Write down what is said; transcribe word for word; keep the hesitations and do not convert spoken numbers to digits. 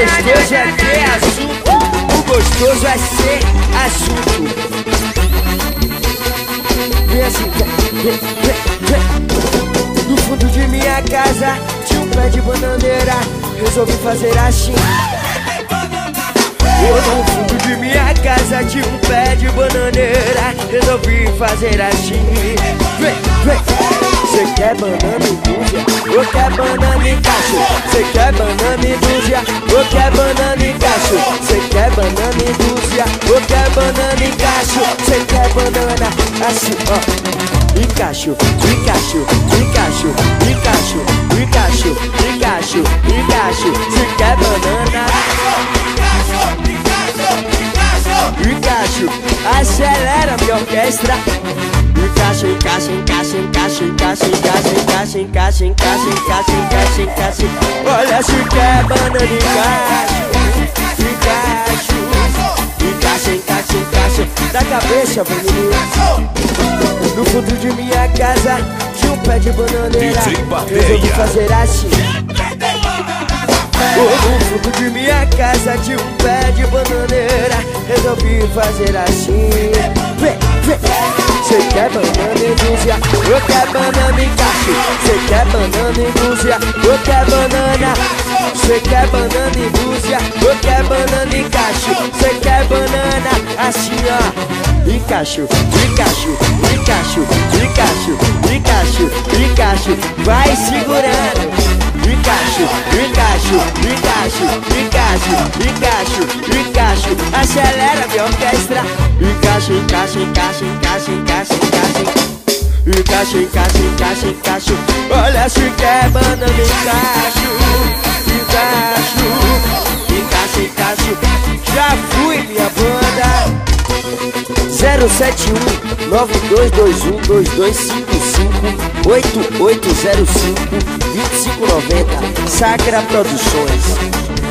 gostoso é ter assunto, o gostoso é ser assunto. Vem assim, vem, vem, vem. No fundo de minha casa tinha um pé de bananeira, resolvi fazer assim. No fundo de minha casa tinha um pé de bananeira, resolvi fazer assim. Vem, vem. Cê quer banana e dúzia, ou quer banana e cacho? Cê quer banana e dúzia, ou quer banana e cacho? Cê quer banana e dúzia, ou quer banana e cacho? Cê quer banana assim, ó. E cacho, e cacho, e cacho, e cacho, e cacho, e cacho, e cacho. Cê quer banana? E cacho, acelera minha orquestra. Encaixa, encaixa, encaixa, encaixa, encaixa, encaixa, encaixa, encaixa, encaixa, encaixa, encaixa. Olha se quer banana e cacho, e cacho, encaixa, encaixa, encaixa. Da cabeça, menino. No fundo de minha casa tinha um pé de bananeira, resolvi fazer assim. No fundo de minha casa tinha um pé de bananeira, resolvi fazer assim. Vem, vem. Cê quer banana e dúzia, eu quero banana e cacho. Cê quer banana e dúzia, eu quero banana. Cê quer banana e dúzia, eu quero banana e cacho. Cê quer banana assim, ó. E cacho, e cacho, e cacho, e cacho, e cacho, e cacho. Vai segurando. E cacho, e cacho, e cacho, e cacho, e cacho, e cacho. Acelera minha orquestra. E cacho, e cacho, e cacho, e cacho, e cacho, e cacho. E cacho, e cacho, e cacho, e cacho. Olha se quer banana e cacho. E cacho, e cacho, e cacho. Já fui minha banda. Zero sete um nove dois dois um dois dois cinco cinco oito oito zero cinco vinte e cinco noventa Sacra Produções.